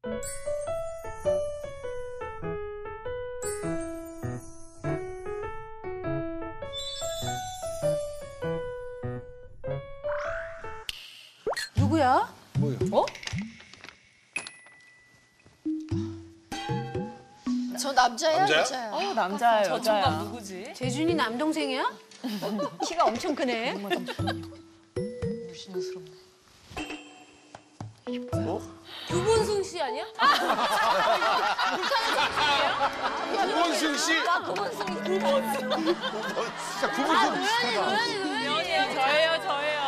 누구야? 뭐야? 어? 저 남자야? 남자야? 여자야? 남자야, 저 여자야. 총각 누구지? 재준이 남동생이야? 키가 엄청 크네. 무신스럽네. 구본승 씨 아니야? 구본승 씨. 구본승. 진짜 구본승 비슷하다. 아니에요, 저예요.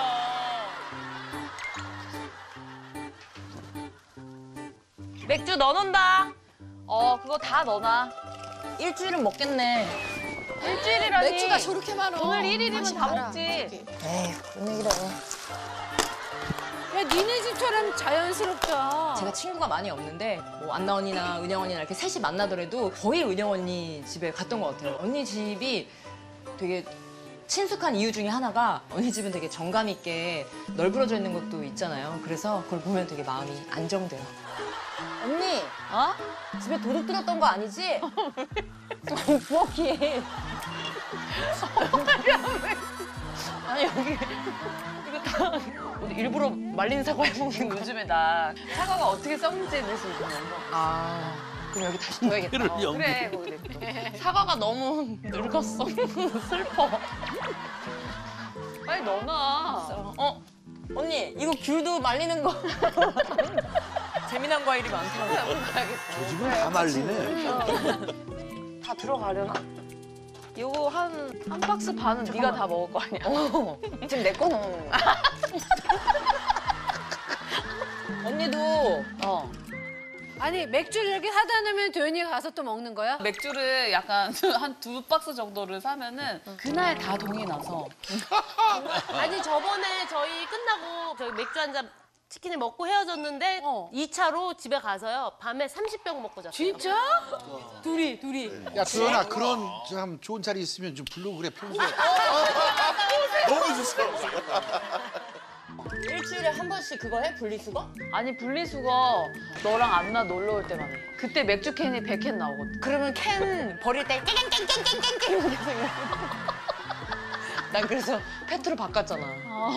맥주 넣어놓는다. 그거 다 넣어놔. 일주일은 먹겠네. 일주일이라니. 맥주가 저렇게 많아. 오늘 1일이면 마시지 다 마라. 먹지. 이렇게. 에이, 그런 얘기를 해. 야, 니네 집처럼 자연스럽다. 제가 친구가 많이 없는데 뭐 안나 언니나 은영 언니나 이렇게 셋이 만나더라도 거의 은영 언니 집에 갔던 것 같아요. 언니 집이 되게 친숙한 이유 중에 하나가 언니 집은 되게 정감 있게 널브러져 있는 것도 있잖아요. 그래서 그걸 보면 되게 마음이 안정돼요. 언니, 집에 도둑 들었던 거 아니지? 부엌이. 아니 여기 이거 다 일부러 말린 사과 해먹는 거. 요즘에 나 사과가 어떻게 썩는지에 대해서 이거 아, 그럼 여기 다시 둬야겠다. 그래, 거기 사과가 너무 늙었어. 슬퍼. 빨리 넣어놔. 언니, 이거 귤도 말리는 거. 재미난 과일이 많더라고요. 저 집은 다 말리네. 다 들어가려나? 이거 한 박스 반은 네가 다 먹을 거 아니야? 지금 내 거 넣는 거야. 언니도 아니, 맥주를 이렇게 사다 놓으면 도현이가 가서 또 먹는 거야? 맥주를 약간 한 2박스 정도를 사면은 그날 다 동이 나서. 아니 저번에 저희 끝나고 저희 맥주 한 잔 치킨을 먹고 헤어졌는데 2차로 집에 가서요. 밤에 30병 먹고 잤어요. 진짜? 둘이. 야, 도현아, 그런 참 좋은 자리 있으면 좀 불러 그래, 평소에. 너무 좋았어. 일주일에 한 번씩 그거 해? 분리수거? 아니 분리수거 너랑 안나 놀러 올 때만 해. 그때 맥주 캔이 100캔 나오거든. 그러면 캔 버릴 때 깽깽깽깽깽깽 이렇게 계속 이러고. 난 그래서 페트로 바꿨잖아.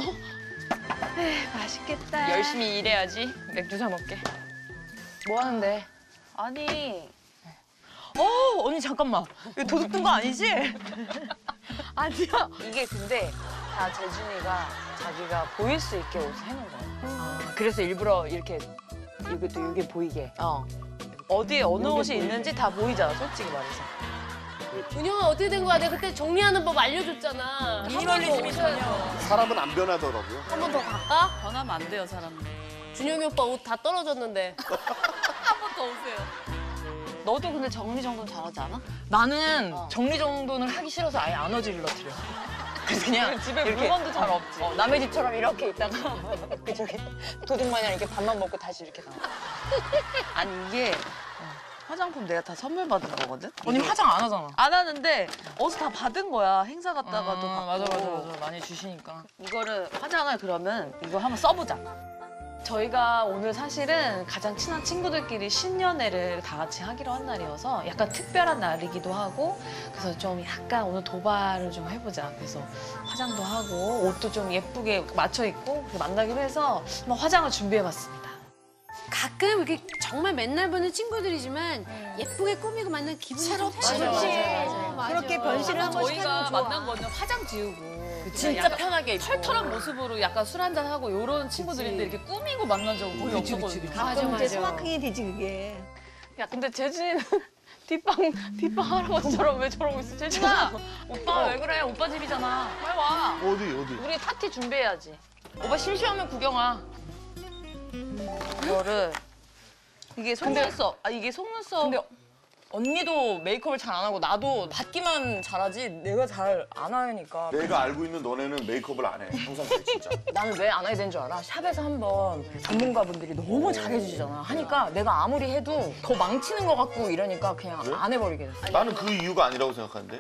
맛있겠다. 열심히 일해야지. 맥주 사 먹게. 뭐 하는데? 아니 언니 잠깐만. 이거 도둑 든 거 아니지? 아니야. 이게 근데 다 재준이가 자기가 보일 수 있게 옷을 해놓은 거야. 그래서 일부러 이렇게 이것도 이게 보이게. 어디에 어느 옷이 있는지 다 보이잖아, 솔직히 말해서. 준영아 어떻게 된 거야? 내가 그때 정리하는 법 알려줬잖아. 미니멀리즘이 전혀. 사람은 안 변하더라고요. 한 번 더 갈까? 변하면 안 돼요, 사람은. 준영이 오빠 옷 다 떨어졌는데. 한 번 더 오세요. 너도 근데 정리정돈 잘하지 않아? 나는 정리정돈을 하기 싫어서 아예 안 어질러뜨려. 그래서 그냥 집에 이렇게, 물건도 잘 없지. 남의 집처럼 이렇게 있다가 그 저기 도둑 마냥 이렇게 밥만 먹고 다시 이렇게 나와. 아니 이게 화장품 내가 다 선물 받은 거거든? 언니 화장 안 하잖아. 안 하는데 어디서 다 받은 거야. 행사 갔다가도 받고. 맞아. 많이 주시니까. 이거를 화장을 그러면 이거 한번 써보자. 저희가 오늘 사실은 가장 친한 친구들끼리 신년회를 다 같이 하기로 한 날이어서 약간 특별한 날이기도 하고 그래서 좀 약간 오늘 도발을 좀 해보자. 그래서 화장도 하고 옷도 좀 예쁘게 맞춰 입고 그렇게 만나기로 해서 한번 화장을 준비해봤습니다. 가끔 이렇게 정말 맨날 보는 친구들이지만 예쁘게 꾸미고 만난 기분이 새롭지. 좀 맞아. 그렇게 변신을 한 번씩 저희가 하는 거 좋아. 만난 거는 화장 지우고 진짜 약간 편하게 입고. 털털한 모습으로 약간 술 한잔 하고 이런 친구들인데 이렇게 꾸미고 만난 적은 거의 없었거든요. 맞아. 소확행이 되지 그게. 야 근데 재진이는 뒷방 할아버지처럼 왜 저러고 있어? 재진아! 오빠 왜 그래? 오빠 집이잖아. 빨리 와. 어디? 우리 파티 준비해야지. 오빠 심심하면 구경 와. 이거를 이게 속눈썹. 이게 속눈썹. 근데 언니도 메이크업을 잘 안 하고 나도 받기만 잘하지 내가 잘 안 하니까. 내가 알고 있는 너네는 메이크업을 안 해. 항상 그래, 진짜. 나는 왜 안 하게 된 줄 알아? 샵에서 한번 전문가분들이 너무 잘해주시잖아. 하니까 내가 아무리 해도 더 망치는 것 같고 이러니까 그냥 그래? 안 해버리게 됐어. 나는 그 이유가 아니라고 생각하는데.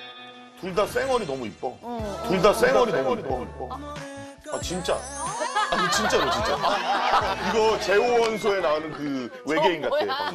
둘 다 쌩얼이 너무 이뻐. 둘 다 쌩얼이 너무 이뻐. 아 진짜. 아니 진짜로 진짜. 이거 제오원소에 나오는 그 외계인 같아.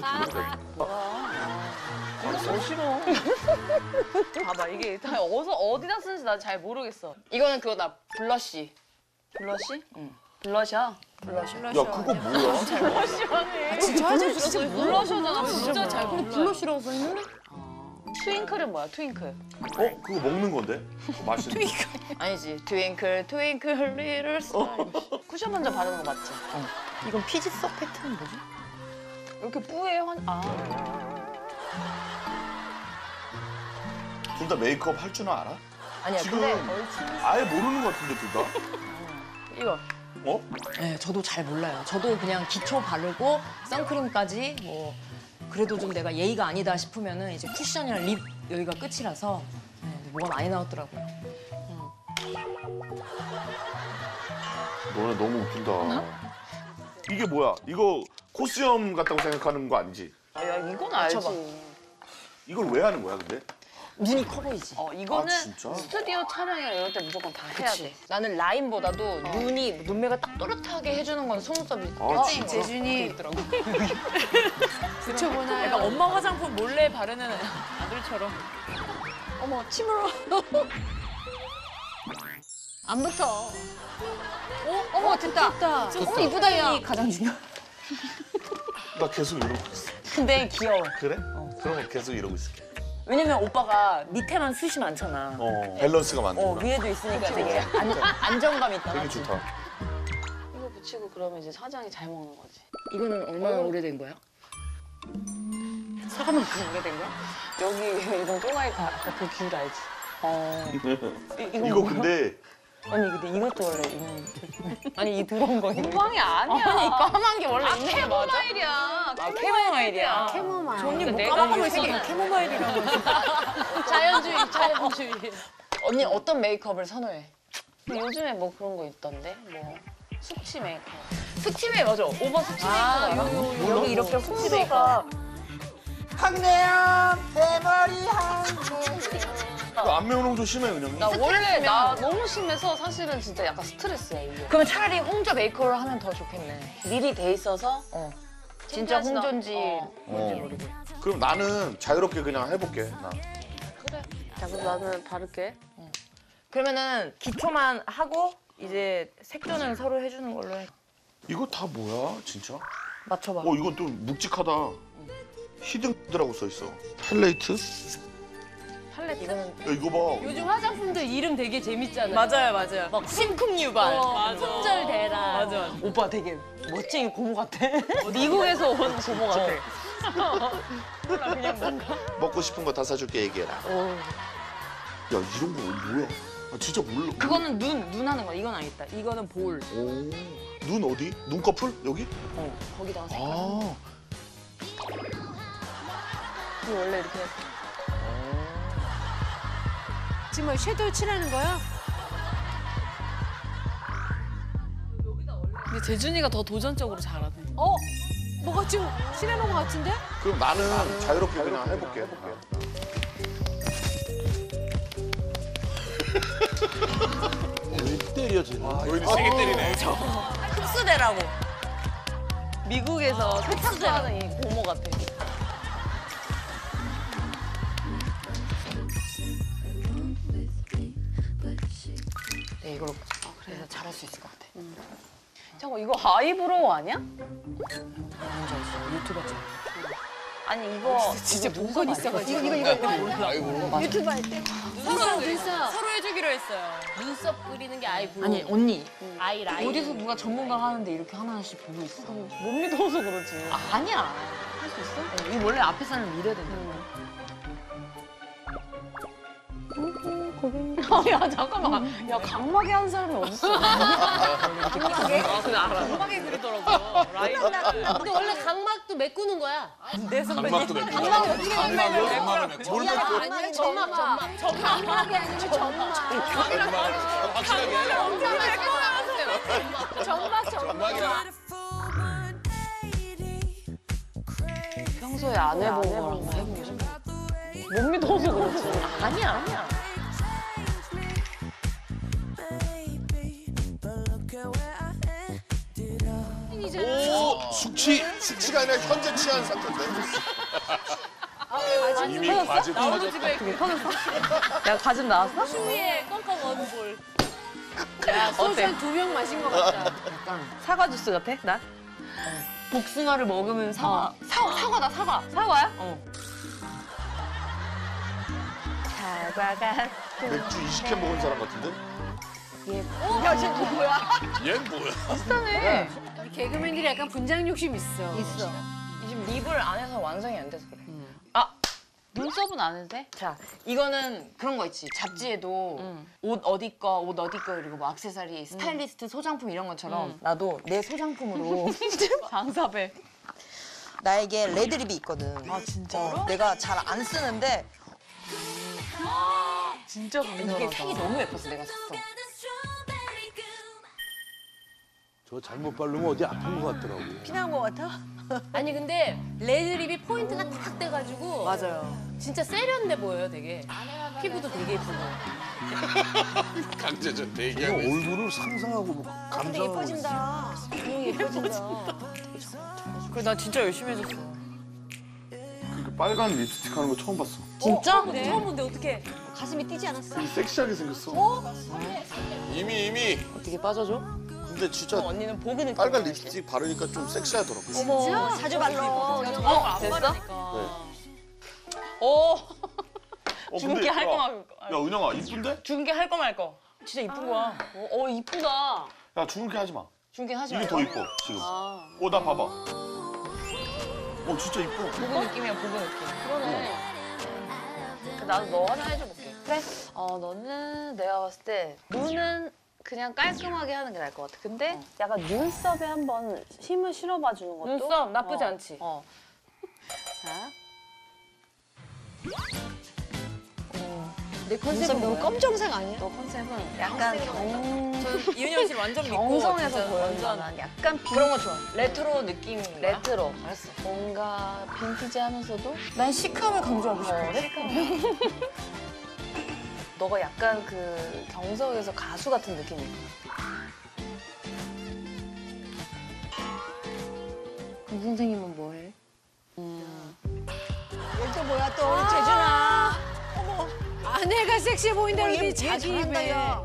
너무 싫어. 봐봐 이게 다 어디다 쓰는지 나 잘 모르겠어. 이거는 그거다. 블러쉬. 블러쉬? 응. 블러셔? 야 그거 뭐야? 진짜 화장실 진짜 블러셔잖아. 진짜 잘 몰라. 블러쉬라고 써 있는데? 트윙클은 뭐야? 트윙클. 어 그거 먹는 건데? 그거 맛있는. 아니지. 트윙클 트윙클 리틀 스타. 쿠션 먼저 바르는 거 맞지? 이건 피지 서페트는 뭐지? 이렇게 뿌에 둘 다 메이크업 할 줄은 알아? 아니야. 지금 근데 아예 모르는 것 같은데 둘 다? 이거. 어? 네, 저도 잘 몰라요. 저도 그냥 기초 바르고 선크림까지 뭐 그래도 좀 내가 예의가 아니다 싶으면은 이제 쿠션이랑 립 여기가 끝이라서 네, 뭐가 많이 나왔더라고요. 너네 너무 웃긴다. 이게 뭐야? 이거 코스염 같다고 생각하는 거 아니지? 야 이건 알지. 맞춰봐. 이걸 왜 하는 거야 근데? 눈이 커 보이지? 이거는 아, 진짜? 스튜디오 촬영이나 이럴 때 무조건 다 해야 돼. 나는 라인보다도 눈이 눈매가 딱 또렷하게 해주는 건 속눈썹이 아, 진짜? 재준이 있더라고. 붙여보나요? 약간 엄마 화장품 몰래 바르는 아들처럼. 어머 침으로. 안 붙어. 어머 됐다. 어머 이쁘다 야. 가장 중요. 나 계속 이러고 있어. 근데 귀여워. 그래? 그러면 계속 이러고 있을게. 왜냐면 오빠가 밑에만 숱이 많잖아. 밸런스가 맞는구나. 위에도 있으니까 되게 안정감 있다. 되게 좋다. 이거 붙이고 그러면 이제 사장이 잘 먹는 거지. 이거는 얼마나 오래된 거야? 사람만큼 오래된 거야? 여기 이건 또라이 아까 그 귤 알지? 이거 근데 아니 근데 이것도 원래 있는. 아니 이 들어온 거 이거. 호박이 아니야. 아니 까만 게 원래 있는 게 맞아? 캐모마일이야. 아 캐모마일이야. 캐모마일. 언니 뭐 내가 까먹고 알기로는 있어. 캐모마일이라고. 자연주의. 언니 어떤 메이크업을 선호해? 근데 요즘에 뭐 그런 거 있던데? 뭐 숙취 메이크업. 숙취 메이 맞아. 오버 숙취 메이크업. 여기 이렇게 숙취 숙취 메이크업. 너 안면홍 좀 심해 은영이. 나 원래 나 너무 심해서 사실은 진짜 약간 스트레스야 이게. 그러면 차라리 홍조 메이크업을 하면 더 좋겠네. 미리 돼 있어서 진짜 창피하지도 홍조인지 어. 그럼 나는 자유롭게 그냥 해볼게. 나. 그래. 자 그럼 나는 바를게. 그러면은 기초만 하고 이제 색조는 서로 해주는 걸로 해. 이거 다 뭐야 진짜? 맞춰봐. 이건 또 묵직하다. 히든이라고 써 있어. 팔레이트? 팔레트. 이거는 이거 봐. 요즘 화장품들 이름 되게 재밌잖아요. 맞아요. 막 심쿵유발. 품절 대란. 맞아. 오빠 되게 멋쟁이 고모 같아. 미국에서 온 고모 같아. 먹고 싶은 거 다 사줄게 얘기해라. 야 이런 거 뭐야? 아, 진짜 몰라. 그거는 눈 하는 거야. 이건 아니다. 이거는 볼. 오. 눈 어디? 눈꺼풀? 여기? 거기다가 색깔. 아. 이거 원래 이렇게. 지금 뭐 섀도우 칠하는 거야? 근데 재준이가 더 도전적으로 잘하네. 뭐가 지금 칠해놓은 것 같은데? 그럼 나는 자유롭게 그냥 해볼게. 왜 때려 쟤는? 요인이 세게 때리네. 흡수대라고. 미국에서 세탁소하는 이 고모 같아. 네, 이걸로. 그래서 잘할 수 있을 것 같아. 잠깐 이거 아이브로우 아니야? 뭔지 알죠? 유튜버처럼. 아니 이거 진짜 본건 있어가지고. 유튜브 할 때. 눈썹. 서로 해주기로 했어요. 눈썹 그리는 게 아이브로우. 아니 언니 아이 라인. 어디서 누가 전문가가 하는데 이렇게 하나씩 보고 있어? 못 믿어서 그러지. 아니야. 할 수 있어? 이거 원래 앞에 사람 이래야 된다. 야 잠깐만. 야 각막에 하는 사람이 어딨어? 각막에? 아 그냥 알아. 깜빡이 그리더라고. 라인. 근데 원래 각막도 메꾸는 거야. 내 선배님. 각막도 내 각막이 어떻게 각막을 각막을 내. 뭘 맺고? 아니야 점막. 각막이 아니라 점막. 확실하게. 점막. 평소에 안 해본 걸 한번 해보고 싶어. 못 믿어서 그렇지. 아니야. 숙취가 아니라 현재 취한 상태인데. 이미 과즙 나오는 집에 그게 터졌어? 야, 과즙 나왔어? 추위에 껌껌 원볼. 야, 소주 한 2병 마신 것 같다. 사과 주스 같아? 나? 복숭아를 먹으면 사과다, 사과. 사과야? 사과가. 맥주 20캔 먹은 사람 같은데? 야, 쟤 누구야? 얘는 뭐야? 비슷하네. 우리 개그맨들이 약간 분장 욕심 있어. 지금 립을 안 해서 완성이 안 돼서 그래. 눈썹은 안 해도 돼? 자, 이거는 그런 거 있지. 잡지에도 옷 어디 거 그리고 뭐 액세서리, 스타일리스트, 소장품 이런 것처럼 나도 내 소장품으로 방사배. 나에게 레드립이 있거든. 아, 진짜로? 내가 잘 안 쓰는데 진짜 이게 강렬하다. 색이 너무 예뻤어, 내가 샀어. 저 잘못 바르면 어디 아픈 것 같더라고. 피난 거 같아? 아니 근데 레드립이 포인트가 딱 돼가지고 맞아요. 진짜 세련돼 보여요 되게. 피부도 되게 예쁘고. 강제전 저 대기하고 있어. 얼굴을 상상하고 뭐 근데 감상하고 있어. 예뻐진다. 예뻐진다. 그래, 나 진짜 열심히 해줬어. 그 빨간 립스틱 하는 거 처음 봤어. 진짜? 처음 본데 어떻게? 가슴이 뛰지 않았어? 되게 섹시하게 생겼어. 이미. 어떻게 빠져줘? 근데 진짜 언니는 보그 느낌. 빨간 립스틱 바르니까 좀 섹시하더라고. 어머, 자주 발라. 됐어? 오, 근데 중계 할 거 야, 말 야, 은영아, 이쁜데? 중계 할 거 말 거. 진짜 이쁜 거야. 이쁘다. 야, 중계 하지 마. 중계 하지 이게 말고. 더 이뻐, 지금. 나 봐봐. 진짜 이뻐. 보그 느낌이야, 보그 느낌. 그러네. 나도 너 하나 해줘볼게. 그래. 너는 내가 봤을 때 눈은 그냥 깔끔하게 하는 게 나을 것 같아. 근데 약간 눈썹에 한번 힘을 실어봐 주는 것도 눈썹 나쁘지 않지? 자. 내 컨셉은 너무 검정색 아니야? 너 컨셉은 약간 이은영 씨 완전 믿고. 정성에서 진짜 보여줄 완전 만한 약간 그런 거 좋아. 레트로 느낌. 레트로. 알았어. 뭔가 빈티지하면서도 난 시크함을 강조하고 싶어. 너가 약간 그 경석에서 가수 같은 느낌이 있어. 강 선생님은 뭐 해? 얘또 뭐야 또 우리 재준아. 아내가 섹시해 보인다 그러더니 자기 잘한다, 입에. 야.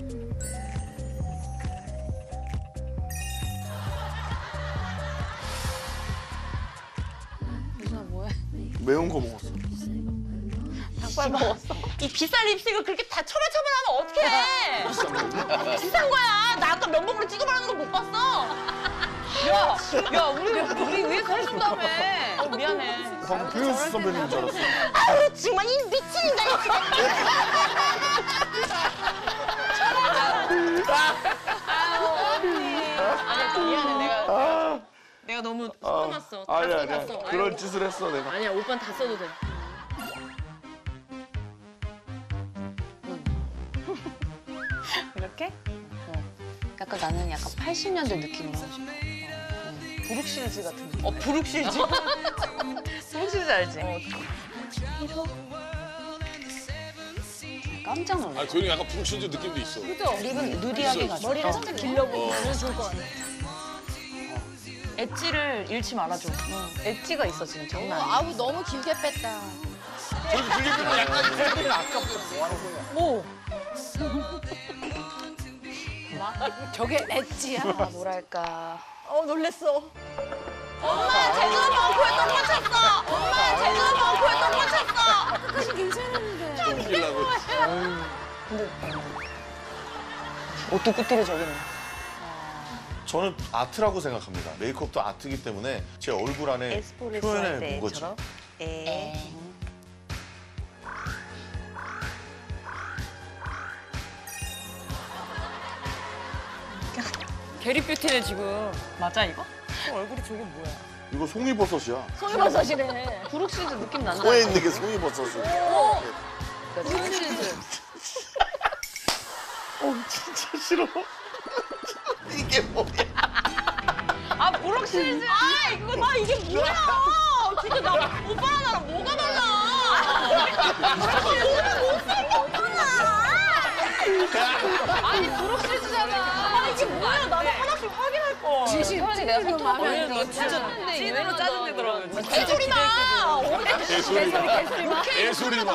유진아 뭐해? 매운 거 먹었어. 닭발 먹었어. 이 비싼 립스틱을 그렇게 다 처벌처벌하면 어떡해? 비싼 거야. 나 아까 면봉으로 찍어 바르는 거 못 봤어. 야, 우리 위해서 해준다며. 미안해. 방금 프린스 선배님인 줄 알았어. 아유, 정말 이 미친다. 아니야, 미안해. 내가 너무 쏟아놨어. 다 아니야. 쏟았어. 그런 짓을 했어, 내가. 아니야, 오빠는 다 써도 돼. 이렇게? 약간 나는 약간 80년대 느낌으로 하고 싶어. 브룩실즈 같은 느낌. 브룩실즈? 브룩실즈 알지? 깜짝 놀랐어. 아, 도현이 약간 브룩실즈 느낌도 있어. 립은 누디하게 가져. 머리를 살짝 길러보면 좋을 것 같아. 엣지를 잃지 말아줘. 엣지가 있어, 지금 장난 아니야. 아우 너무 길게 뺐다. 저렇게 길게 끄면 약간 는 아까부터 뭐 하는 거야? 저게 엣지야? 뭐랄까. 놀랬어. 제주도 벙커에 똥 묻혔어. 엄마, 제주도 벙커에 똥 묻혔어. 사실 괜찮았는데. 길라고. 근데 옷도 끝들이 저기네. 저는 아트라고 생각합니다. 메이크업도 아트이기 때문에 제 얼굴 안에 에스프레소 할 표현해 본 거지. 때처럼. 게리뷰티네 지금. 맞아 이거? 얼굴이 저게 뭐야? 이거 송이버섯이야. 송이버섯이네. 브룩실즈 느낌 난다. 코에 있는 게 송이버섯이야. 브룩실즈. 진짜 싫어. 이게 뭐야? 아 브룩실즈. 이거 봐 이게 뭐야? 진짜 나 오빠랑 나랑 뭐가 달라? 아니 브룩실즈잖아. 이게 뭐야? 나도 하나씩 확인할 진심 내가 찐으로 마음에 안 들어. 찐으로 짜증내더라고요. 개소리 마. 개소리 마.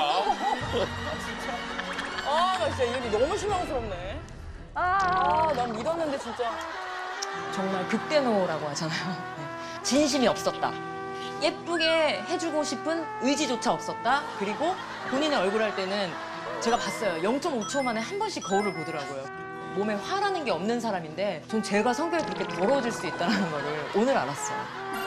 아, 나 진짜 이현이 너무 실망스럽네. 난 믿었는데 진짜. 정말 극대노라고 하잖아요. 네. 진심이 없었다. 예쁘게 해주고 싶은 의지조차 없었다. 그리고 본인의 얼굴 할 때는 제가 봤어요. 0.5초 만에 한 번씩 거울을 보더라고요. 몸에 화라는 게 없는 사람인데 전 제가 성격이 그렇게 더러워질 수 있다는 거를 오늘 알았어요.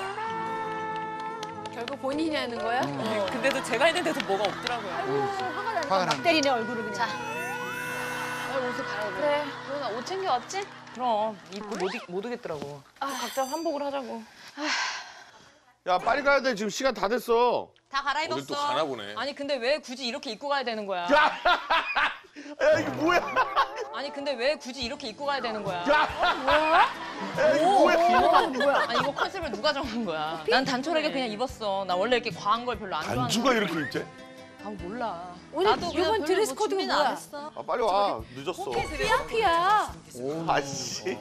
결국 본인이 하는 거야? 근데도 제가 했는데도 뭐가 없더라고요. 화가 나. 때리네 얼굴을 그냥. 옷을 갈아입어. 그래. 누나 옷 챙겨왔지? 그럼 입고 못 오겠더라고. 각자 환복을 하자고. 야 빨리 가야 돼. 지금 시간 다 됐어. 다 갈아입었어. 오늘 또 가나 보네. 아니 근데 왜 굳이 이렇게 입고 가야 되는 거야? 야, 야 이게 뭐야? 아니 근데 왜 굳이 이렇게 입고 가야 되는 거야? 야, 이게 뭐야? 아니 이거 컨셉을 누가 정한 거야? 난 단촐하게 그냥 입었어. 나 원래 이렇게 과한 걸 별로 안 좋아하는. 안주가 이렇게 입지? 아 몰라. 오늘 그냥 이번 별로 드레스 뭐 코드가 준비는 뭐야? 안 했어. 아 빨리 와. 늦었어. 피야. 아씨.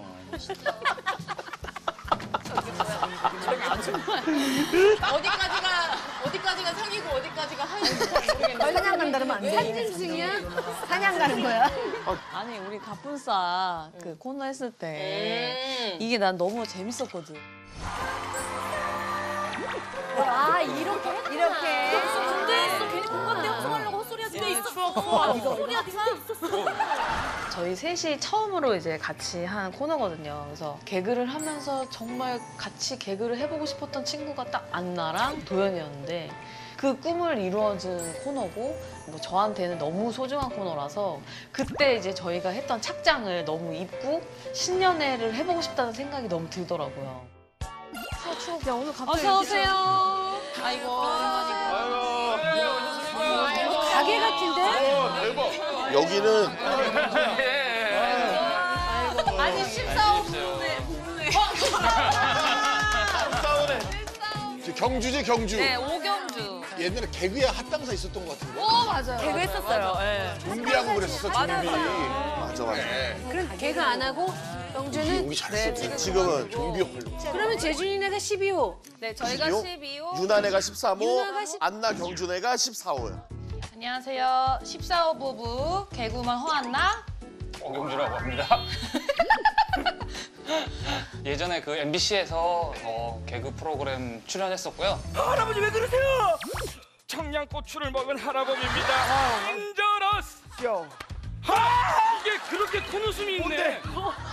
어디까지가 상이고 어디까지가 하이인지 모르겠네. 사냥 간다면 안 돼. 한짐승이야? 사냥 가는 거야. 아니 우리 갑분싸 그 코너 했을 때 이게 난 너무 재밌었거든. 아 이렇게? 이렇게. 괜히 공감대 형성하려고 헛소리하지 내 있었어. 헛소리하지 마. 저희 셋이 처음으로 이제 같이 한 코너거든요. 그래서 개그를 하면서 정말 같이 개그를 해보고 싶었던 친구가 딱 안나랑 도연이었는데 그 꿈을 이루어준 코너고 뭐 저한테는 너무 소중한 코너라서 그때 이제 저희가 했던 착장을 너무 입고 신년회를 해보고 싶다는 생각이 너무 들더라고요. 야, 오늘 갑자기 어서 오세요. 아이고. 가게 같은데? 대박. 여기는 아니 14호 경주지 경주. 네, 오경주. 옛날에 개그에 핫당사 있었던 것 같은데. 맞아요. 개그 했었어요. 네. 좀비하고 그랬었어 좀비. 맞아. 그럼 걔가 안 하고 영주는 연기 잘했어. 지금은 좀비 역할로. 그러면 재준이네가 12호. 네, 저희가 12호. 유나네가 13호, 유나가 안나 경준애가 14호야. 안녕하세요. 14호 부부 개구먼 허안나. 오경주라고 합니다. 예전에 그 MBC에서 개그 프로그램 출연했었고요. 할아버지 왜 그러세요? 청양고추를 먹은 할아버지입니다. 인저러스요. 이게 그렇게 큰 웃음이 있네.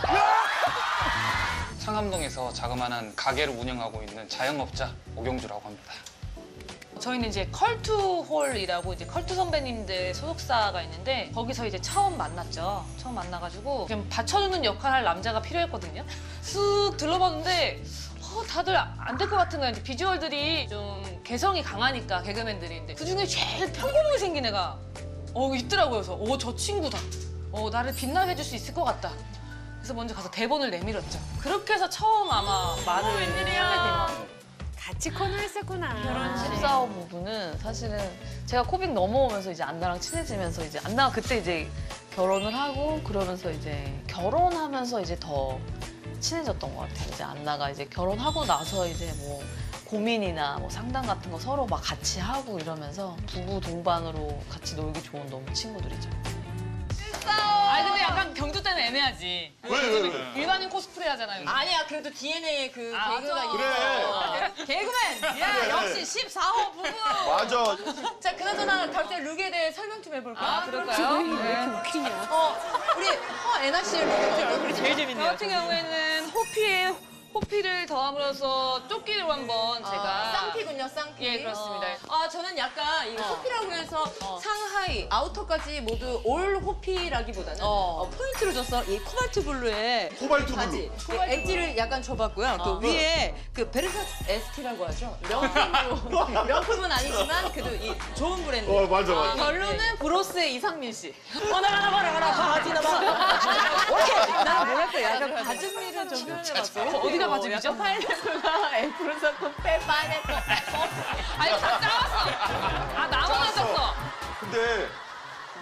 상암동에서 자그마한 가게를 운영하고 있는 자영업자 오경주라고 합니다. 저희는 이제 컬투홀이라고 이제 컬투 선배님들 소속사가 있는데 거기서 이제 처음 만났죠. 처음 만나가지고 좀 받쳐주는 역할 할 남자가 필요했거든요. 쓱 둘러봤는데 다들 안 될 것 같은 거야. 이제 비주얼들이 좀 개성이 강하니까 개그맨들이. 그 중에 제일 평범하게 생긴 애가 있더라고요. 그래서 저 친구다. 나를 빛나게 해줄 수 있을 것 같다. 그래서 먼저 가서 대본을 내밀었죠. 그렇게 해서 처음 아마 말을 하게 된 것 같아요. 같이 코너 했었구나. 14호 부부는 사실은 제가 코빅 넘어오면서 이제 안나랑 친해지면서 이제 안나가 그때 이제 결혼을 하고 그러면서 이제 결혼하면서 이제 더 친해졌던 것 같아요. 이제 안나가 이제 결혼하고 나서 이제 뭐 고민이나 뭐 상담 같은 거 서로 막 같이 하고 이러면서 부부 동반으로 같이 놀기 좋은 너무 친구들이죠. 아니 근데 약간 경주 때는 애매하지. 왜? 일반인 코스프레 하잖아요. 아니야 그래도 DNA 그 개그가 맞아. 있어. 개그맨. 야 역시 14호 부부. 맞아. 자 그나저나 각자 룩에 대해 설명 좀 해볼까? 그럴까요? 왜 이렇게 웃기냐? 우리 허애나 씨의 룩은 얼굴이 제일 재밌네요. 저 같은 경우에는 호피를 더함으로써 조끼로 한번 제가 쌍피군요, 쌍피. 예, 그렇습니다. 저는 약간 이 호피라고 해서 상하이, 아우터까지 모두 올 호피라기보다는 포인트를 줘서 이 코발트 블루에 코발트 바지, 블루. 그 엣지를 약간 줘봤고요. 그 위에 그 베르사스 ST라고 하죠. 명품으로 명품은 아니지만 그래도 이 좋은 브랜드. 맞아. 결론은 브로스의 이상민 씨. 나가라 바지 나가. 나 뭐랄까 약간 가슴미를 좀 표현해봤어. 어디가 가집이죠? 파인애플과 애플을 섞은 파인애플. 아니 다 짜왔어. 나만 안 짰어. 근데 나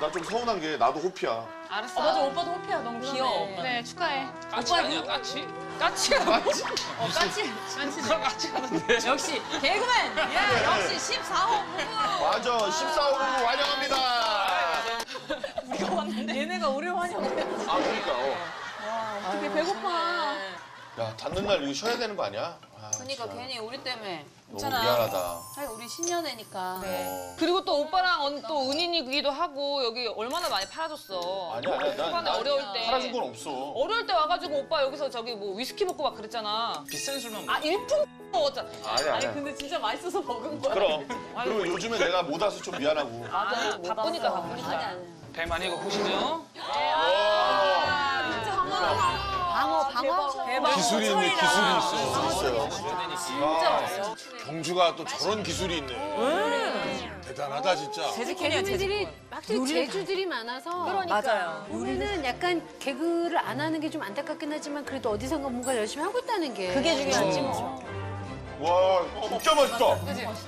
나 좀 서운한 게 나도 호피야. 알았어. 맞아, 오빠도 호피야. 너무 귀여워. 그래, 축하해. 까치 아니야 까치? 까치야. 까치. 그럼 까치 하는데. 역시 개그맨. 야, 역시 14호 부부. 맞아 14호 환영합니다. 우리가 왔는데 얘네가 우리를 환영해. 아 그러니까. 어떻게 배고파. 야 닫는 날 이거 쉬어야 되는 거 아니야? 아, 그러니까 진짜. 괜히 우리 때문에. 너무 미안하다. 사실 우리 신년회니까. 그리고 또 오빠랑 또 은인이기도 하고 여기 얼마나 많이 팔아줬어. 아니야 초반에 어려울 때. 팔아준 건 없어. 어려울 때 와가지고 오빠 여기서 저기 뭐 위스키 먹고 막 그랬잖아. 비싼 술만 먹어. 아 일품 먹었잖아. 아니야. 근데 진짜 맛있어서 먹은 거야. 그럼. 그리고 요즘에 내가 못 와서 좀 미안하고. 맞아. 바쁘니까 바쁘니까. 배 많이 고프시죠? 대박. 기술이 있네, 기술이 있어. 있어요. 진짜. 경주가 또 저런 기술이 있네. 대단하다, 진짜. 개그맨들이 확실히 재주들이 많아서 맞아요. 우리는 약간 개그를 안 하는 게 좀 안타깝긴 하지만 그래도 어디선가 뭔가 열심히 하고 있다는 게 그게 중요하지 뭐. 와 진짜 맛있다. 그지? 야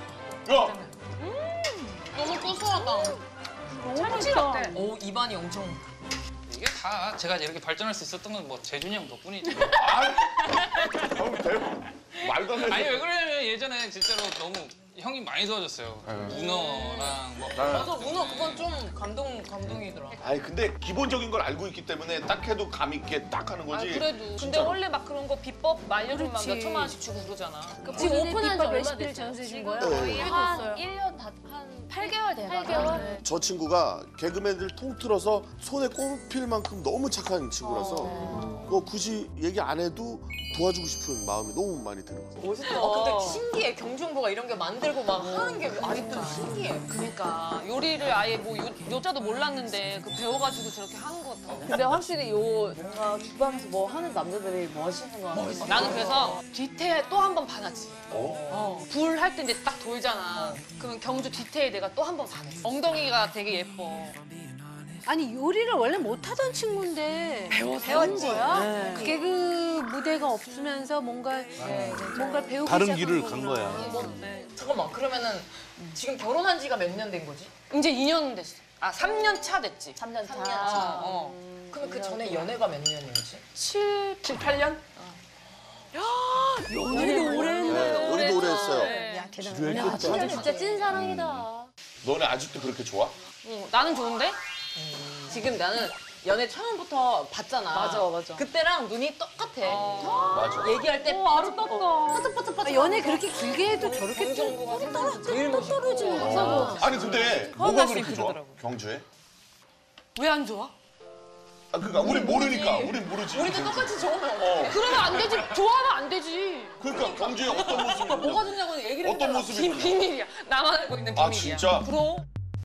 너무 고소하다. 참치 같대. 오, 입안이 엄청. 이게 다 제가 이렇게 발전할 수 있었던 건 뭐 재준이 형 덕분이지. 형 대박. 말도 안 되는. 아니 왜 그러냐면 예전에 진짜로 너무 형이 많이 도와줬어요. 문어랑 뭐 맞아, 문어 그건 좀 감동이더라. 아니 근데 기본적인 걸 알고 있기 때문에 딱 해도 감 있게 딱 하는 아 거지. 그래도. 근데 진짜로. 원래 막 그런 거 비법 알려주면 막 그렇지. 몇천만 원씩 주고 그러잖아. 지금 오픈한 지 얼마 레시피를 됐어요? 전수해 준 지금? 거야? 네. 한 1년 한 8개월 돼가요. 저 친구가 개그맨들 통틀어서 손에 꼽힐 만큼 너무 착한 친구라서 뭐 굳이 얘기 안 해도 도와주고 싶은 마음이 너무 많이 드는 거예요. 멋있다. 근데 신기해. 경주부가 이런 게 만들고 막 하는 게 아직도 신기해. 그러니까 요리를 아예 뭐 요자도 몰랐는데 그 배워가지고 저렇게 하는 것 같아. 근데 확실히 뭔가 주방에서 뭐 하는 남자들이 멋있는 거 같아. 나는 그래서 뒤태에 또 한 번 반하지. 불 할 때 이제 딱 돌잖아. 그러면 경주 뒤태에 내가 또 한 번 반했어. 엉덩이가 되게 예뻐. 아니 요리를 원래 못하던 친구인데 배웠지 거야? 개그 무대가 없으면서 뭔가 배우기 다른 시작한 길을 거구나. 간 거야. 잠깐만, 그러면은 지금 결혼한 지가 몇 년 된 거지? 이제 2년 됐어. 아 3년 차 됐지. 3년 차. 3년 차. 그럼 그 전에 연애가 몇 년이었지? 7, 8년? 연애도 오래 했네. 네, 우리도 오래 했어요. 진짜 진짜 찐사랑이다. 너네 아직도 그렇게 좋아? 나는 좋은데? 지금 나는 연애 처음부터 봤잖아. 맞아. 그때랑 눈이 똑같아. 맞아. 얘기할 때 아름답다. 아, 연애 그렇게 길게 해도 저렇게 경주부가 생각이 제일 멋있고. 아니 근데 뭐가 그렇게 좋아? 경주에? 왜 안 좋아? 아 그러니까 우린 모르니까 우린 모르지. 우리도 똑같이 좋으면 그러면 안 되지. 좋아하면 안 되지. 그러니까 경주에 어떤 모습이 뭐가 좋냐고 얘기를 어떤 해달라. 모습이 있냐? 비밀이야. 나만 알고 있는 비밀이야. 아 진짜? 그럼.